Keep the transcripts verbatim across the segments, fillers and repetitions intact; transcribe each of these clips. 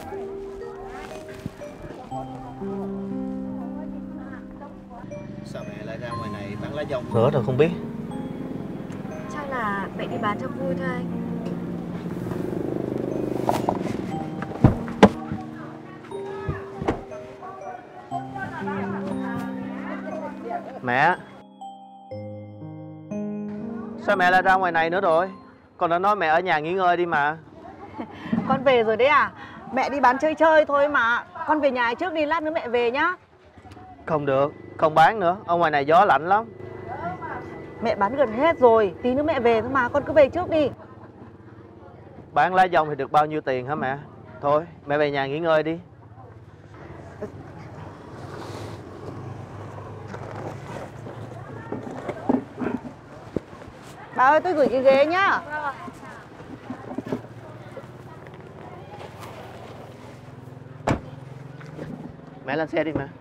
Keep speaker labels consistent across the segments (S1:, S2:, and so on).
S1: Sao mẹ lại ra ngoài này bán lá dong
S2: nữa rồi không biết.
S3: Chắc là mẹ đi bán cho vui thôi anh.
S2: Mẹ, sao mẹ lại ra ngoài này nữa rồi? Con đã nói mẹ ở nhà nghỉ ngơi đi mà.
S4: Con về rồi đấy à? Mẹ đi bán chơi chơi thôi mà. Con về nhà trước đi, lát nữa mẹ về nhá.
S2: Không được, không bán nữa. Ở ngoài này gió lạnh lắm.
S4: Mẹ bán gần hết rồi, tí nữa mẹ về thôi mà, con cứ về trước đi.
S2: Bán lá dong thì được bao nhiêu tiền hả mẹ? Thôi, mẹ về nhà nghỉ ngơi đi.
S4: Bà ơi, tôi gửi cái ghế nhá.
S2: Mẹ lên xe đi mẹ.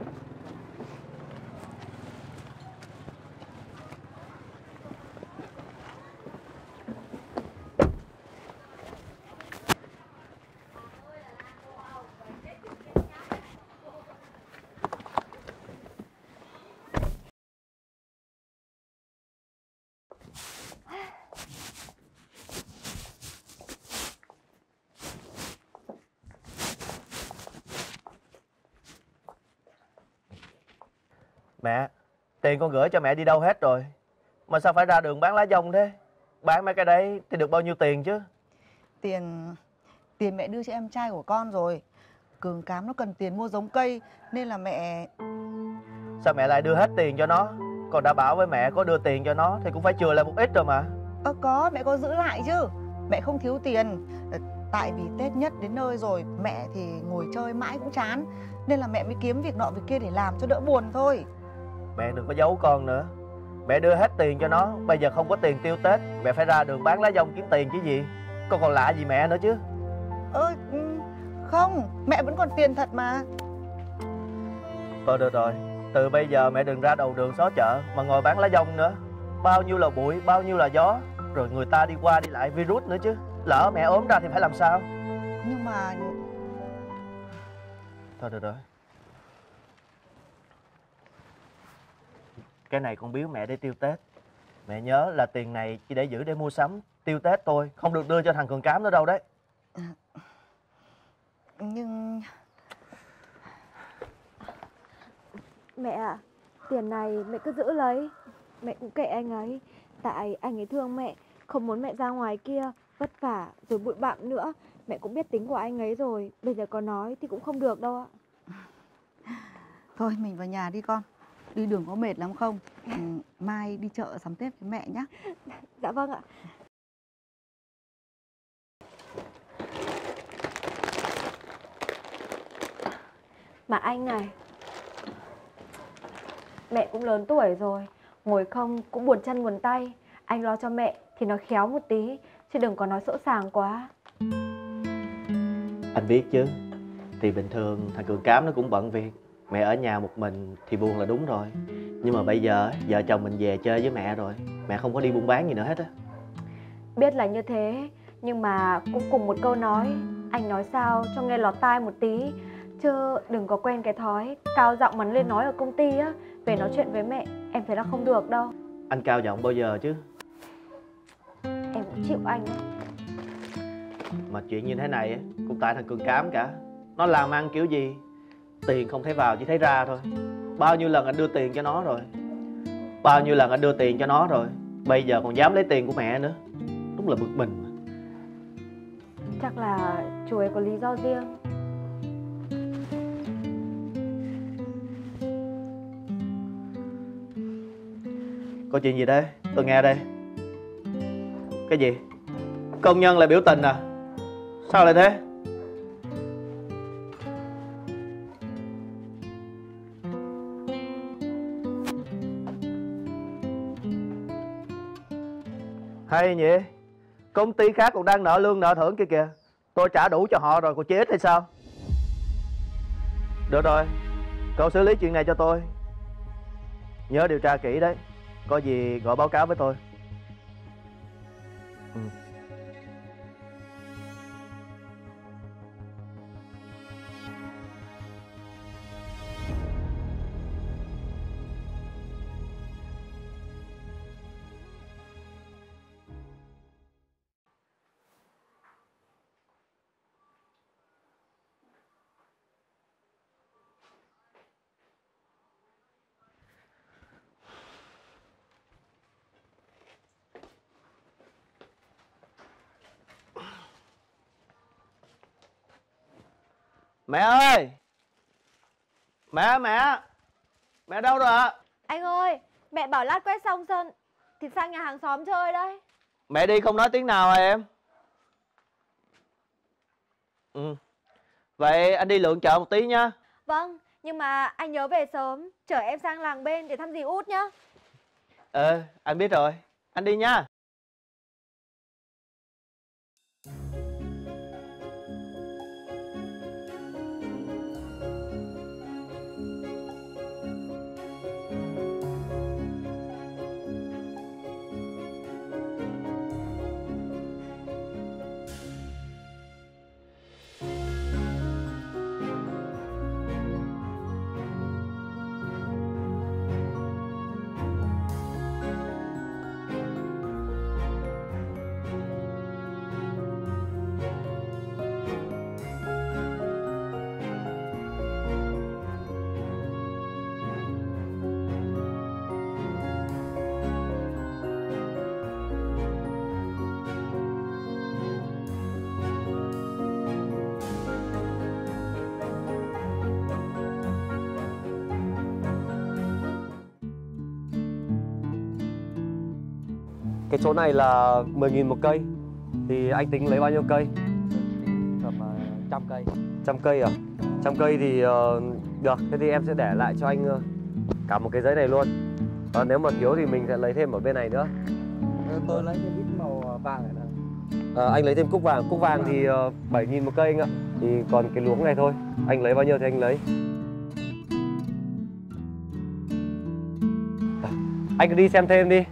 S2: Mẹ, tiền con gửi cho mẹ đi đâu hết rồi? Mà sao phải ra đường bán lá dong thế? Bán mấy cái đấy thì được bao nhiêu tiền chứ?
S4: Tiền... Tiền mẹ đưa cho em trai của con rồi. Cường Cám nó cần tiền mua giống cây, nên là mẹ...
S2: Sao mẹ lại đưa hết tiền cho nó? Con đã bảo với mẹ có đưa tiền cho nó thì cũng phải chừa lại một ít rồi mà.
S4: Ơ có, mẹ có giữ lại chứ. Mẹ không thiếu tiền. Tại vì Tết nhất đến nơi rồi, mẹ thì ngồi chơi mãi cũng chán, nên là mẹ mới kiếm việc nọ việc kia để làm cho đỡ buồn thôi.
S2: Mẹ đừng có giấu con nữa. Mẹ đưa hết tiền cho nó, bây giờ không có tiền tiêu Tết, mẹ phải ra đường bán lá dong kiếm tiền chứ gì. Con còn lạ gì mẹ nữa chứ.
S4: Ơ không, mẹ vẫn còn tiền thật mà.
S2: Thôi được rồi, từ bây giờ mẹ đừng ra đầu đường xó chợ mà ngồi bán lá dong nữa. Bao nhiêu là bụi, bao nhiêu là gió, rồi người ta đi qua đi lại virus nữa chứ. Lỡ mẹ ốm ra thì phải làm sao?
S4: Nhưng mà...
S2: Thôi được rồi. Cái này con biếu mẹ để tiêu Tết. Mẹ nhớ là tiền này chỉ để giữ để mua sắm, tiêu Tết thôi, không được đưa cho thằng Cường Cám nữa đâu đấy.
S4: À, nhưng...
S3: Mẹ ạ, à, tiền này mẹ cứ giữ lấy. Mẹ cũng kệ anh ấy. Tại anh ấy thương mẹ, không muốn mẹ ra ngoài kia vất vả rồi bụi bặm nữa. Mẹ cũng biết tính của anh ấy rồi, bây giờ có nói thì cũng không được đâu ạ.
S4: Thôi mình vào nhà đi con. Đi đường có mệt lắm không? Ừ, mai đi chợ sắm Tết với mẹ nhé.
S3: Dạ vâng ạ. Mà anh này, mẹ cũng lớn tuổi rồi, ngồi không cũng buồn chân buồn tay. Anh lo cho mẹ thì nói khéo một tí, chứ đừng có nói sỗ sàng quá.
S2: Anh biết chứ. Thì bình thường thằng Cường Cám nó cũng bận việc, mẹ ở nhà một mình thì buồn là đúng rồi. Nhưng mà bây giờ vợ chồng mình về chơi với mẹ rồi, mẹ không có đi buôn bán gì nữa hết á.
S3: Biết là như thế, nhưng mà cũng cùng một câu nói. Anh nói sao cho nghe lọt tai một tí, chứ đừng có quen cái thói cao giọng mà lên nói ở công ty á. Về nói chuyện với mẹ, em thấy là không được đâu.
S2: Anh cao giọng bao giờ chứ?
S3: Em cũng chịu anh.
S2: Mà chuyện như thế này cũng tại thằng Cường Cám cả. Nó làm ăn kiểu gì tiền không thấy vào chỉ thấy ra thôi. Bao nhiêu lần anh đưa tiền cho nó rồi, bao nhiêu lần anh đưa tiền cho nó rồi, bây giờ còn dám lấy tiền của mẹ nữa. Đúng là bực mình mà.
S3: Chắc là chú ấy có lý do riêng.
S2: Có chuyện gì đấy? Tôi nghe đây. Cái gì? Công nhân lại biểu tình à? Sao lại thế? Hay nhỉ? Công ty khác còn đang nợ lương nợ thưởng kia kìa. Tôi trả đủ cho họ rồi, còn chỉ ít hay sao? Được rồi, cậu xử lý chuyện này cho tôi. Nhớ điều tra kỹ đấy. Có gì gọi báo cáo với tôi. Ừ. Mẹ ơi! Mẹ, mẹ! Mẹ đâu rồi ạ?
S3: Anh ơi, mẹ bảo lát quét xong sân thì sang nhà hàng xóm chơi đấy.
S2: Mẹ đi không nói tiếng nào à em? Ừ. Vậy anh đi lượn chợ một tí nhá.
S3: Vâng, nhưng mà anh nhớ về sớm, chở em sang làng bên để thăm dì Út nhá.
S2: Ờ, anh biết rồi. Anh đi nha.
S5: Cái chỗ này là mười nghìn một cây. Thì anh tính lấy bao nhiêu cây?
S6: Tầm uh, trăm cây.
S5: Trăm cây à? Trăm cây thì uh, được. Thế thì em sẽ để lại cho anh uh, cả một cái giấy này luôn. uh, Nếu mà thiếu thì mình sẽ lấy thêm ở bên này nữa.
S6: Tôi lấy cái bít màu vàng này nè.
S5: uh, Anh lấy thêm cúc vàng. Cúc vàng thì uh, bảy nghìn một cây anh ạ. Thì còn cái luống này thôi. Anh lấy bao nhiêu thì anh lấy. Anh cứ đi xem thêm đi.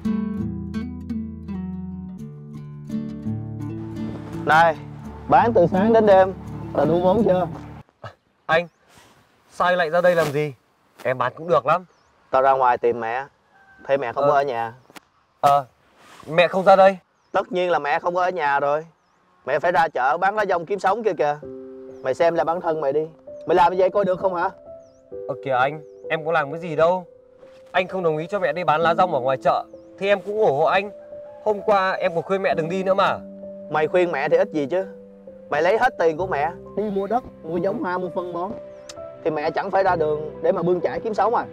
S2: Này, bán từ sáng đến đêm, là đủ vốn chưa?
S5: Anh, sao anh lại ra đây làm gì? Em bán cũng được lắm.
S2: Tao ra ngoài tìm mẹ, thấy mẹ không
S5: Ờ.
S2: có ở nhà.
S5: Ờ, mẹ không ra đây.
S2: Tất nhiên là mẹ không có ở nhà rồi. Mẹ phải ra chợ bán lá dong kiếm sống kia kìa. Mày xem là bản thân mày đi. Mày làm như vậy coi được không hả?
S5: Ờ kìa anh, em có làm cái gì đâu. Anh không đồng ý cho mẹ đi bán lá dong ở ngoài chợ thì em cũng ủng hộ anh. Hôm qua em còn khuyên mẹ đừng đi nữa mà.
S2: Mày khuyên mẹ thì ít gì chứ. Mày lấy hết tiền của mẹ đi mua đất, mua giống hoa, mua phân bón, thì mẹ chẳng phải ra đường để mà bươn chải kiếm sống à?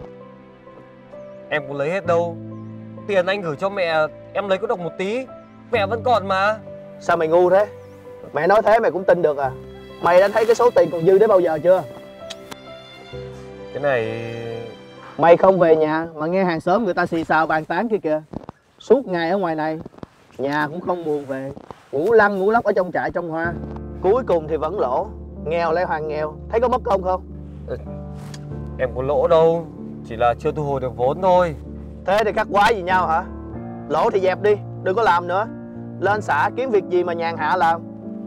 S5: Em có lấy hết đâu. Tiền anh gửi cho mẹ em lấy có được một tí. Mẹ vẫn còn mà.
S2: Sao mày ngu thế? Mẹ nói thế mày cũng tin được à? Mày đã thấy cái số tiền còn dư đến bao giờ chưa?
S5: Cái này...
S2: Mày không về nhà mà nghe hàng xóm người ta xì xào bàn tán kia kìa. Suốt ngày ở ngoài này, nhà cũng không buồn về, ngủ lăn ngủ lóc ở trong trại trong hoa. Cuối cùng thì vẫn lỗ. Nghèo lại hoàng nghèo. Thấy có mất công không?
S5: Em có lỗ đâu. Chỉ là chưa thu hồi được vốn thôi.
S2: Thế thì cắt quái gì nhau hả? Lỗ thì dẹp đi, đừng có làm nữa. Lên xã kiếm việc gì mà nhàn hạ làm.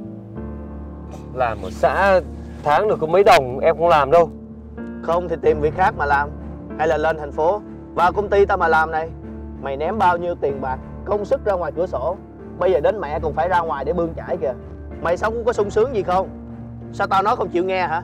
S5: Làm ở xã tháng được có mấy đồng em không làm đâu.
S2: Không thì tìm việc khác mà làm. Hay là lên thành phố, vào công ty tao mà làm này. Mày ném bao nhiêu tiền bạc, công sức ra ngoài cửa sổ. Bây giờ đến mẹ còn phải ra ngoài để bươn chải kìa. Mày sống có sung sướng gì không? Sao tao nói không chịu nghe hả?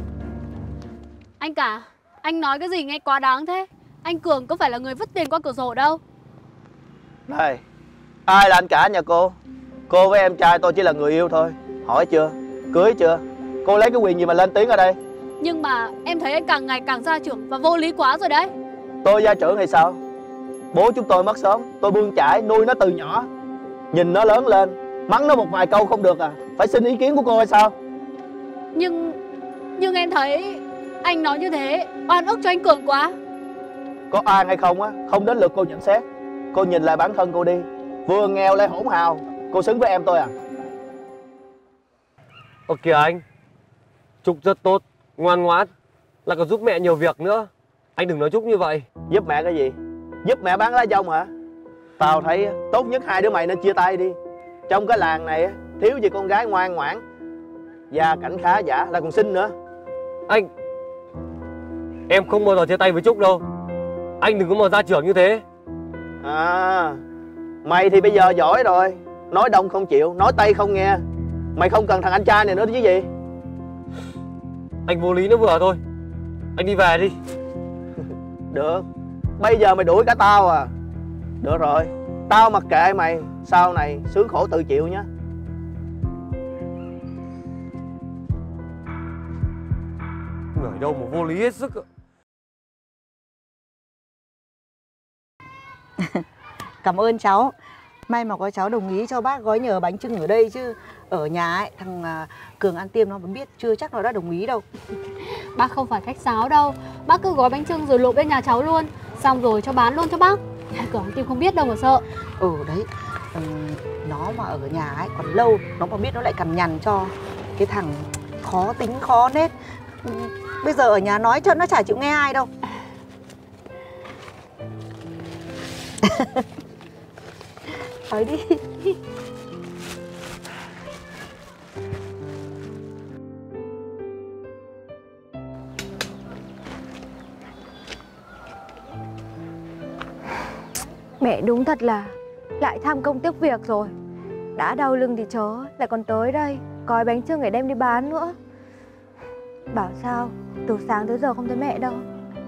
S7: Anh cả, anh nói cái gì nghe quá đáng thế. Anh Cường có phải là người vứt tiền qua cửa sổ đâu.
S2: Này, ai là anh cả nhà cô? Cô với em trai tôi chỉ là người yêu thôi. Hỏi chưa? Cưới chưa? Cô lấy cái quyền gì mà lên tiếng ở đây?
S7: Nhưng mà em thấy anh càng ngày càng gia trưởng và vô lý quá rồi đấy.
S2: Tôi gia trưởng hay sao? Bố chúng tôi mất sớm, tôi bươn chải nuôi nó từ nhỏ. Nhìn nó lớn lên, mắng nó một vài câu không được à? Phải xin ý kiến của cô hay sao?
S7: Nhưng Nhưng em thấy anh nói như thế oan ức cho anh Cường quá.
S2: Có oan hay không á, không đến lượt cô nhận xét. Cô nhìn lại bản thân cô đi. Vừa nghèo lại hỗn hào. Cô xứng với em tôi à?
S5: Ơ kìa anh, Trúc rất tốt, ngoan ngoãn, là còn giúp mẹ nhiều việc nữa. Anh đừng nói Trúc như vậy.
S2: Giúp mẹ cái gì? Giúp mẹ bán lá dong hả? Tao thấy tốt nhất hai đứa mày nên chia tay đi. Trong cái làng này thiếu gì con gái ngoan ngoãn, gia cảnh khá giả, là còn xinh nữa.
S5: Anh, em không bao giờ chia tay với Trúc đâu. Anh đừng có mà gia trưởng như thế.
S2: À, mày thì bây giờ giỏi rồi. Nói đông không chịu, nói tây không nghe. Mày không cần thằng anh trai này nữa chứ gì.
S5: Anh vô lý nó vừa thôi. Anh đi về đi.
S2: Được, bây giờ mày đuổi cả tao à? Được rồi, tao mặc kệ mày. Sau này sướng khổ tự chịu nhé.
S5: Người đâu mà vô lý hết sức.
S4: Cảm ơn cháu. May mà có cháu đồng ý cho bác gói nhờ bánh chưng ở đây, chứ ở nhà ấy thằng à, Cường ăn tiêm nó vẫn biết chưa chắc nó đã đồng ý đâu.
S7: Bác không phải khách sáo đâu. Bác cứ gói bánh chưng rồi lộn bên nhà cháu luôn, xong rồi cho bán luôn cho bác. Cửa ăn tiêm không biết đâu mà sợ.
S4: Ừ đấy, ừ, nó mà ở nhà ấy còn lâu, nó mà biết nó lại cằn nhằn cho. Cái thằng khó tính khó nết. Ừ, bây giờ ở nhà nói cho nó chả chịu nghe ai đâu. Nói đi.
S3: Mẹ đúng thật là lại tham công tiếc việc rồi. Đã đau lưng thì chớ, lại còn tới đây gói bánh chưng để đem đi bán nữa. Bảo sao từ sáng tới giờ không thấy mẹ đâu.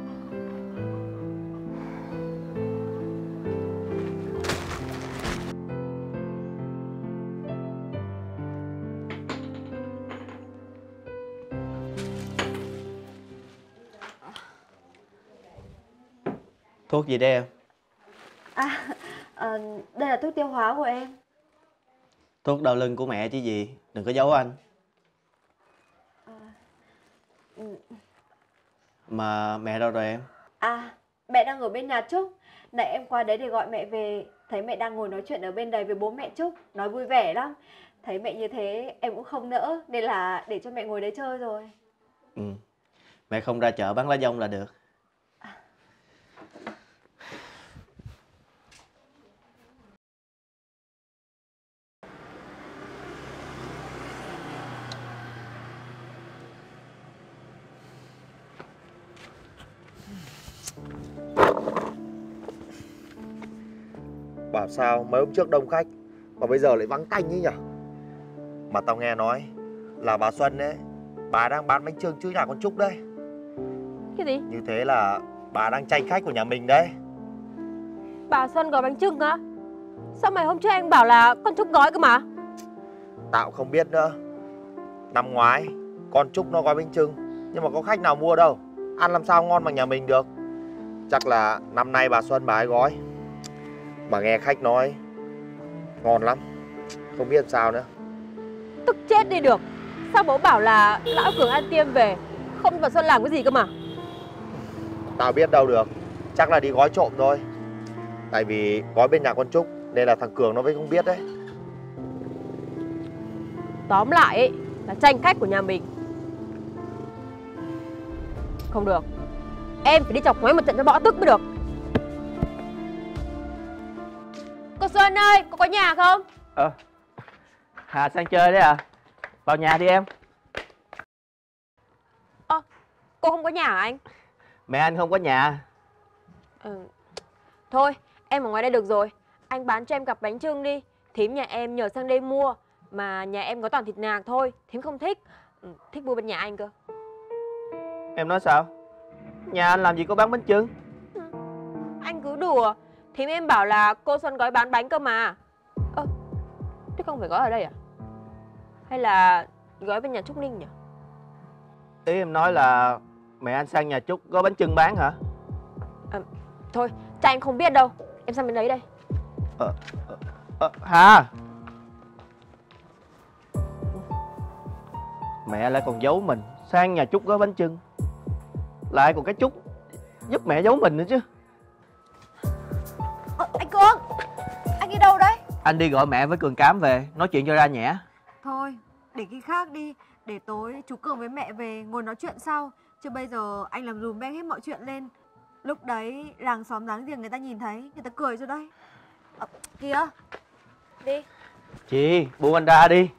S2: Thuốc gì đây em?
S3: À, à, đây là thuốc tiêu hóa của em.
S2: Thuốc đau lưng của mẹ chứ gì, đừng có giấu anh.
S3: À, ừ.
S2: Mà mẹ đâu rồi em?
S3: À, mẹ đang ở bên nhà Trúc. Nãy em qua đấy để gọi mẹ về, thấy mẹ đang ngồi nói chuyện ở bên đấy với bố mẹ Trúc, nói vui vẻ lắm. Thấy mẹ như thế em cũng không nỡ, nên là để cho mẹ ngồi đấy chơi rồi.
S2: Ừ, mẹ không ra chợ bán lá dong là được.
S1: Bảo sao mấy hôm trước đông khách mà bây giờ lại vắng tanh ấy nhở. Mà tao nghe nói là bà Xuân ấy, bà đang bán bánh chưng chứ nhà con Trúc đây.
S8: Cái gì?
S1: Như thế là bà đang tranh khách của nhà mình đấy.
S8: Bà Xuân gói bánh chưng á? Sao mày hôm trước anh bảo là con Trúc gói cơ mà?
S1: Tao không biết nữa. Năm ngoái con Trúc nó gói bánh chưng, nhưng mà có khách nào mua đâu. Ăn làm sao ngon bằng nhà mình được. Chắc là năm nay bà Xuân bà ấy gói. Mà nghe khách nói ngon lắm, không biết làm sao nữa.
S8: Tức chết đi được. Sao bố bảo là lão Cường ăn tiêm về, không bà Xuân làm cái gì cơ mà?
S1: Tao biết đâu được. Chắc là đi gói trộm thôi. Tại vì gói bên nhà con Trúc nên là thằng Cường nó mới không biết đấy.
S8: Tóm lại ấy, là tranh khách của nhà mình. Không được, em phải đi chọc ngoáy một trận cho bỏ tức mới được. Cô Xuân ơi, cô có nhà không?
S2: Ờ, Hà sang chơi đấy à? Vào nhà đi em.
S8: Ơ, cô không có nhà hả anh?
S2: Mẹ anh không có nhà.
S8: Ừ. Thôi, em ở ngoài đây được rồi. Anh bán cho em cặp bánh chưng đi. Thím nhà em nhờ sang đây mua. Mà nhà em có toàn thịt nạc thôi, thím không thích. Ừ, thích mua bên nhà anh cơ.
S2: Em nói sao? Nhà anh làm gì có bán bánh chưng?
S8: Ừ. Anh cứ đùa. Thím em bảo là cô Xuân gói bán bánh cơ mà. Ơ, thế không phải gói ở đây à? Hay là gói bên nhà Trúc Ninh nhỉ?
S2: Ý em nói là mẹ anh sang nhà Trúc có bánh chưng bán hả?
S8: À, thôi, chắc anh không biết đâu. Em sang bên đấy đây.
S2: Ờ, ờ, ờ, Hà, mẹ lại còn giấu mình sang nhà Trúc gói bánh chưng. Lại còn cái Trúc giúp mẹ giấu mình nữa chứ.
S3: Ờ, anh Cường, anh đi đâu đấy?
S2: Anh đi gọi mẹ với Cường Cám về, nói chuyện cho ra nhẽ.
S3: Thôi, để khi khác đi. Để tối chú Cường với mẹ về ngồi nói chuyện sau. Chứ bây giờ anh làm dùm beng hết mọi chuyện lên. Lúc đấy làng xóm láng giềng người ta nhìn thấy, người ta cười cho đấy. À, kìa, đi.
S2: Chị, buông anh ra đi.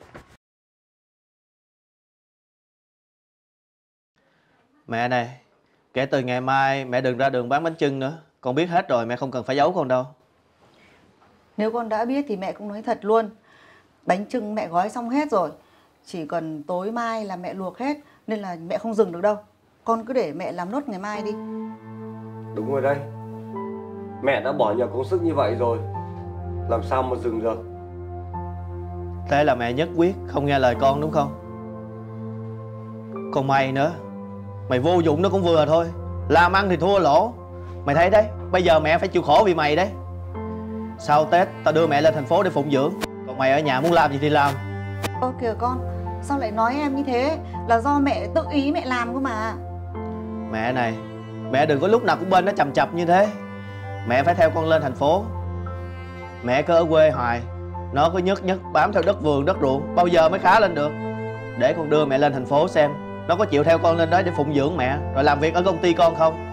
S2: Mẹ này, kể từ ngày mai mẹ đừng ra đường bán bánh chưng nữa. Con biết hết rồi, mẹ không cần phải giấu con đâu.
S4: Nếu con đã biết thì mẹ cũng nói thật luôn. Bánh chưng mẹ gói xong hết rồi. Chỉ cần tối mai là mẹ luộc hết. Nên là mẹ không dừng được đâu. Con cứ để mẹ làm nốt ngày mai đi.
S5: Đúng rồi đây. Mẹ đã bỏ nhiều công sức như vậy rồi, làm sao mà dừng được.
S2: Thế là mẹ nhất quyết không nghe lời con đúng không? Còn may nữa, Mày vô dụng nó cũng vừa thôi. Làm ăn thì thua lỗ. Mày thấy đấy, bây giờ mẹ phải chịu khổ vì mày đấy. Sau Tết tao đưa mẹ lên thành phố để phụng dưỡng, còn mày ở nhà muốn làm gì thì làm.
S4: Ơ kìa con, sao lại nói em như thế? Là do mẹ tự ý mẹ làm cơ mà.
S2: Mẹ này, mẹ đừng có lúc nào cũng bên nó chầm chập như thế. Mẹ phải theo con lên thành phố. Mẹ cứ ở quê hoài, nó cứ nhất nhất bám theo đất vườn đất ruộng, bao giờ mới khá lên được. Để con đưa mẹ lên thành phố xem nó có chịu theo con lên đó để phụng dưỡng mẹ, rồi làm việc ở công ty con không.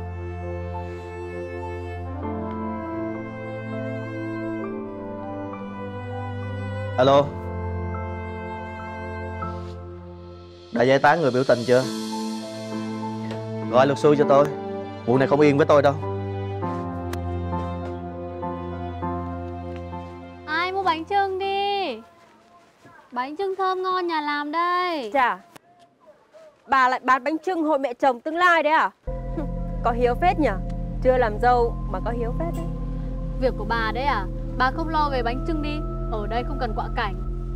S2: Alo, đã giải tán người biểu tình chưa? Gọi luật sư cho tôi, vụ này không yên với tôi đâu.
S7: Ai mua bánh chưng đi. Bánh chưng thơm ngon nhà làm đây.
S8: Chà, bà lại bán bánh chưng hội mẹ chồng tương lai đấy à? Có hiếu phết nhỉ? Chưa làm dâu mà có hiếu phết đấy.
S7: Việc của bà đấy à? Bà không lo về bánh chưng đi, ở đây không cần quạ cảnh.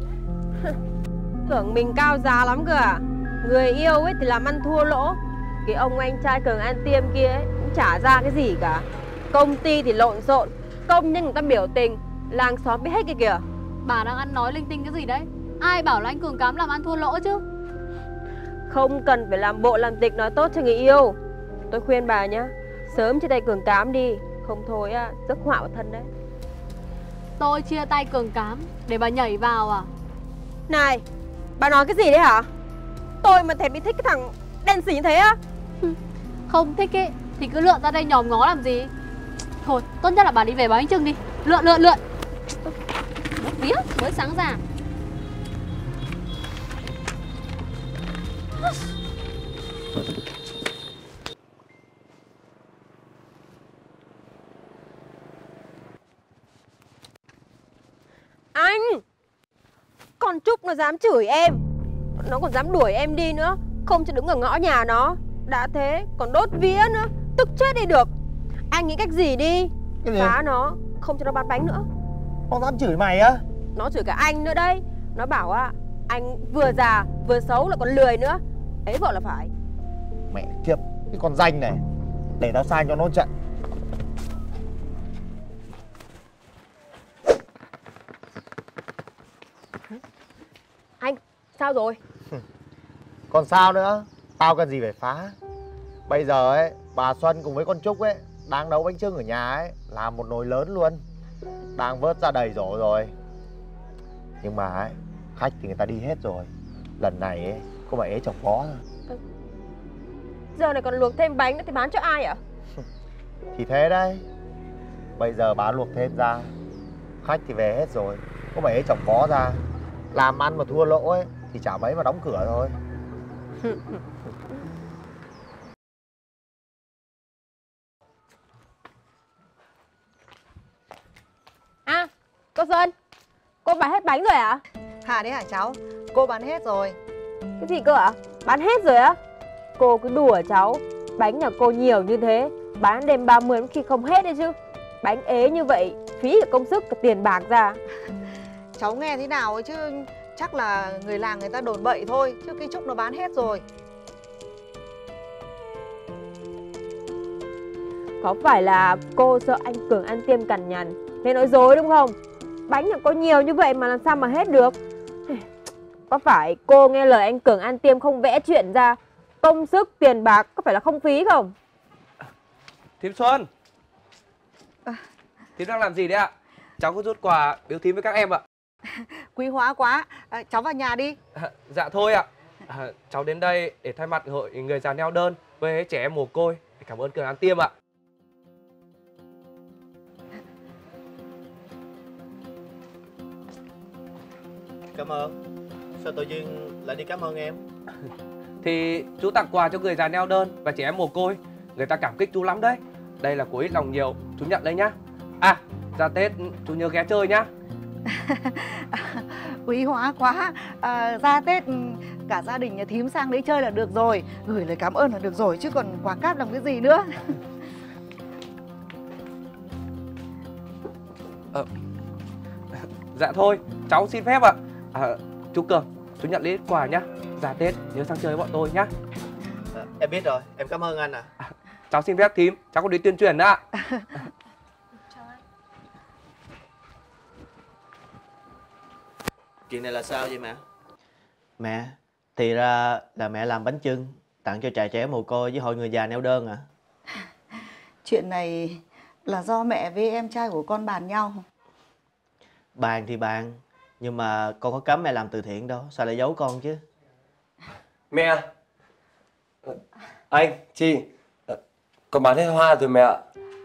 S8: Tưởng mình cao giá lắm cơ à? Người yêu ấy thì làm ăn thua lỗ. Cái ông anh trai Cường An Tiêm kia ấy cũng chả ra cái gì cả. Công ty thì lộn xộn, công nhân người ta biểu tình, làng xóm biết hết kìa kìa.
S7: Bà đang ăn nói linh tinh cái gì đấy? Ai bảo là anh Cường Cám làm ăn thua lỗ chứ?
S8: Không cần phải làm bộ làm tịch nói tốt cho người yêu. Tôi khuyên bà nhá, sớm chia tay Cường Cám đi, không thôi á, rước họa vào thân đấy.
S7: Tôi chia tay Cường Cám để bà nhảy vào à?
S8: Này, bà nói cái gì đấy hả? Tôi mà thèm bị thích cái thằng đen xỉ như thế á?
S7: Không thích ấy thì cứ lượn ra đây nhòm ngó làm gì. Thôi, tốt nhất là bà đi về bán bánh chưng đi. Lượn lượn lượn. Mất vía, mới sáng ra.
S8: Anh! Con Trúc nó dám chửi em, nó còn dám đuổi em đi nữa, không cho đứng ở ngõ nhà nó. Đã thế còn đốt vía nữa, tức chết đi được. Anh nghĩ cách gì đi, phá nó, không cho nó bán bánh nữa.
S1: Nó dám chửi mày á?
S8: Nó chửi cả anh nữa đấy. Nó bảo á, anh vừa già vừa xấu lại còn lười nữa. Ấy vợ là phải.
S1: Mẹ kiếp, cái con danh này. Để tao sai cho nó trận.
S8: Anh, sao rồi?
S1: Còn sao nữa, tao cần gì phải phá. Bây giờ ấy, bà Xuân cùng với con Trúc ấy đang nấu bánh chưng ở nhà ấy, làm một nồi lớn luôn. Đang vớt ra đầy rổ rồi. Nhưng mà ấy, khách thì người ta đi hết rồi. Lần này ấy, có bà ế chồng có thôi.
S8: Giờ này còn luộc thêm bánh nữa thì bán cho ai ạ?
S1: Thì thế đấy. Bây giờ bà luộc thêm ra, khách thì về hết rồi, có bà ế chồng có ra. Làm ăn mà thua lỗ ấy thì chả mấy mà đóng cửa thôi.
S8: À, cô Xuân, cô bán hết bánh rồi à?
S4: Hà đấy hả cháu? Cô bán hết rồi.
S8: Cái gì cơ ạ? À? Bán hết rồi á? Cô cứ đùa cháu. Bánh nhà cô nhiều như thế, bán đêm ba mươi khi không hết đấy chứ. Bánh ế như vậy, phí cả công sức, cả tiền bạc ra.
S4: Cháu nghe thế nào ấy chứ chắc là người làng người ta đồn bậy thôi, chứ cái Trúc nó bán hết rồi.
S8: Có phải là cô sợ anh Cường An Tiêm cằn nhằn nên nói dối đúng không? Bánh nhà cô nhiều như vậy mà làm sao mà hết được? Có phải cô nghe lời anh Cường An Tiêm không vẽ chuyện ra, công sức, tiền bạc có phải là không phí không?
S6: Thím Xuân, thím đang làm gì đấy ạ? Cháu có rút quà biếu thím với các em ạ.
S4: Quý hóa quá, à, cháu vào nhà đi.
S6: À, dạ thôi ạ. À, cháu đến đây để thay mặt hội người già neo đơn với trẻ em mồ côi để cảm ơn Cường An Tiêm ạ.
S2: Cảm ơn. Sao tự nhiên lại đi cảm ơn em?
S6: Thì chú tặng quà cho người già neo đơn và trẻ em mồ côi, người ta cảm kích chú lắm đấy. Đây là của ít lòng nhiều, chú nhận lấy nhá. À, ra Tết chú nhớ ghé chơi nhá.
S4: Quý hóa quá, à, ra Tết cả gia đình nhà thím sang đấy chơi là được rồi, gửi lời cảm ơn là được rồi, chứ còn quà cáp làm cái gì nữa.
S6: ờ, Dạ thôi, cháu xin phép ạ. À, chú Cường, chú nhận lấy quà nhá. Ra Tết nhớ sang chơi với bọn tôi nhá.
S2: Em biết rồi, em cảm ơn anh ạ. À.
S6: Cháu xin phép thím, cháu có đi tuyên truyền đó ạ.
S2: Chuyện này là sao vậy mẹ? Mẹ, thì ra là mẹ làm bánh chưng tặng cho trại trẻ mồ côi với hội người già neo đơn à?
S4: Chuyện này là do mẹ với em trai của con bàn nhau.
S2: Bàn thì bàn, nhưng mà con có cấm mẹ làm từ thiện đâu, sao lại giấu con chứ?
S5: Mẹ, anh, chị, con bán hết hoa rồi mẹ ạ.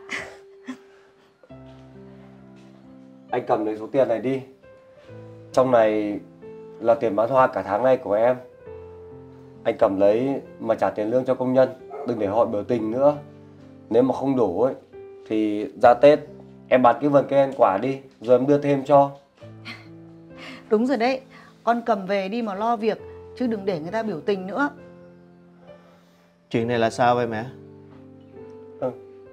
S5: Anh cầm lấy số tiền này đi. Trong này là tiền bán hoa cả tháng nay của em. Anh cầm lấy mà trả tiền lương cho công nhân, đừng để họ biểu tình nữa. Nếu mà không đủ ấy thì ra Tết em bán cái vườn cây ăn quả đi, rồi em đưa thêm cho.
S4: Đúng rồi đấy, con cầm về đi mà lo việc, chứ đừng để người ta biểu tình nữa.
S2: Chuyện này là sao vậy mẹ?
S5: Ừ.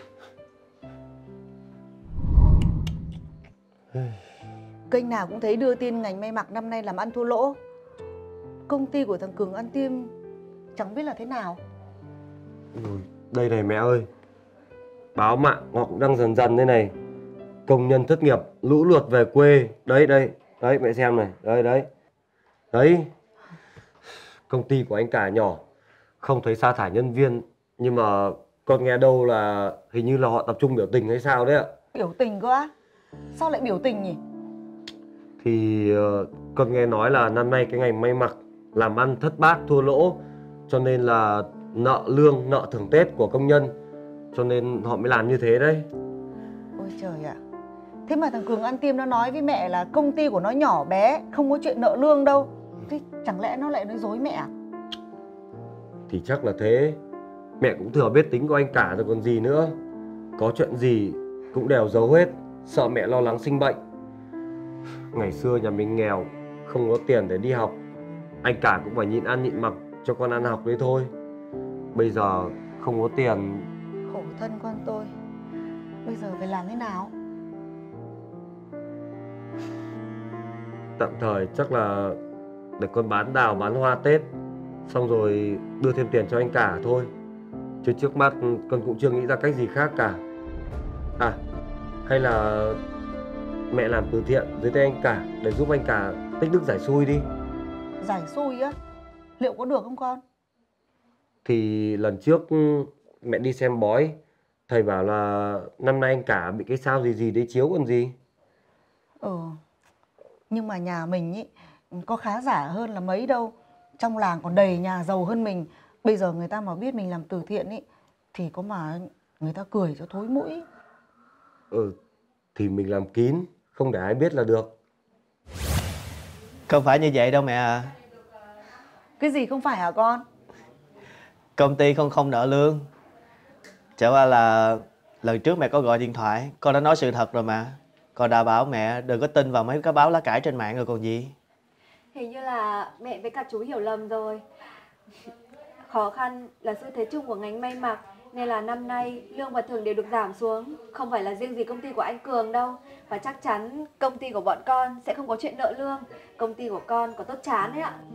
S4: Kênh nào cũng thấy đưa tin ngành may mặc năm nay làm ăn thua lỗ. Công ty của thằng Cường ăn tiêm chẳng biết là thế nào.
S5: Ui, đây này mẹ ơi, báo mạng họ cũng đang dần dần đây này. Công nhân thất nghiệp, lũ lụt về quê. Đấy, đây, đấy mẹ xem này, đây, đấy. Đấy, công ty của anh cả nhỏ, không thấy sa thải nhân viên. Nhưng mà con nghe đâu là hình như là họ tập trung biểu tình hay sao đấy ạ.
S4: Biểu tình cơ á? Sao lại biểu tình nhỉ?
S5: Thì uh, con nghe nói là năm nay cái ngành may mặc làm ăn thất bát thua lỗ, cho nên là nợ lương, nợ thưởng Tết của công nhân, cho nên họ mới làm như thế đấy.
S4: Ôi trời ạ. Thế mà thằng Cường ăn tiêm nó nói với mẹ là công ty của nó nhỏ bé, không có chuyện nợ lương đâu. Thế chẳng lẽ nó lại nói dối mẹ à?
S5: Thì chắc là thế. Mẹ cũng thừa biết tính của anh cả rồi còn gì nữa. Có chuyện gì cũng đều giấu hết, sợ mẹ lo lắng sinh bệnh. Ngày xưa nhà mình nghèo, không có tiền để đi học, anh cả cũng phải nhịn ăn nhịn mặc cho con ăn học đấy thôi. Bây giờ không có tiền.
S4: Khổ thân con tôi. Bây giờ phải làm thế nào?
S5: Tạm thời chắc là để con bán đào bán hoa Tết, xong rồi đưa thêm tiền cho anh cả thôi. Chứ trước mắt con cũng chưa nghĩ ra cách gì khác cả. À, hay là mẹ làm từ thiện dưới tay anh cả để giúp anh cả tích đức giải xui đi.
S4: Giải xui á? Liệu có được không con?
S5: Thì lần trước mẹ đi xem bói, thầy bảo là năm nay anh cả bị cái sao gì gì đấy chiếu còn gì.
S4: Ừ. Nhưng mà nhà mình ý, có khá giả hơn là mấy đâu. Trong làng còn đầy nhà giàu hơn mình. Bây giờ người ta mà biết mình làm từ thiện ý, thì có mà người ta cười cho thối mũi.
S5: Ừ, thì mình làm kín, không để ai biết là được.
S2: Không phải như vậy đâu mẹ à.
S4: Cái gì không phải hả con?
S2: Công ty không không nợ lương. Chả qua là lần trước mẹ có gọi điện thoại, con đã nói sự thật rồi mà. Con đã bảo mẹ đừng có tin vào mấy cái báo lá cải trên mạng rồi còn gì.
S3: Hình như là mẹ với cả chú hiểu lầm rồi. Khó khăn là xu thế chung của ngành may mặc, nên là năm nay lương và thưởng đều được giảm xuống. Không phải là riêng gì công ty của anh Cường đâu. Và chắc chắn công ty của bọn con sẽ không có chuyện nợ lương. Công ty của con có tốt chán đấy ạ.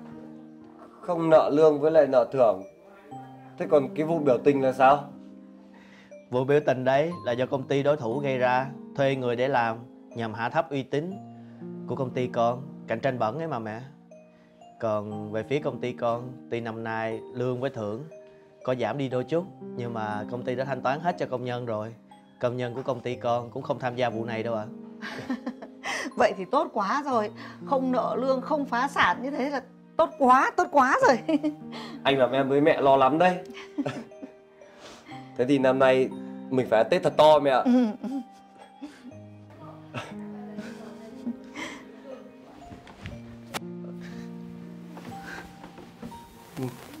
S5: Không nợ lương với lại nợ thưởng. Thế còn cái vụ biểu tình là sao?
S2: Vụ biểu tình đấy là do công ty đối thủ gây ra, thuê người để làm nhằm hạ thấp uy tín của công ty con, cạnh tranh bẩn ấy mà mẹ. Còn về phía công ty con, tuy năm nay lương với thưởng có giảm đi đôi chút, nhưng mà công ty đã thanh toán hết cho công nhân rồi. Công nhân của công ty con cũng không tham gia vụ này đâu ạ. À.
S4: Vậy thì tốt quá rồi. Không nợ lương, không phá sản như thế là tốt quá, tốt quá rồi.
S5: Anh làm em với mẹ lo lắm đấy. Thế thì năm nay mình phải ăn Tết thật to mẹ ạ. Ừ.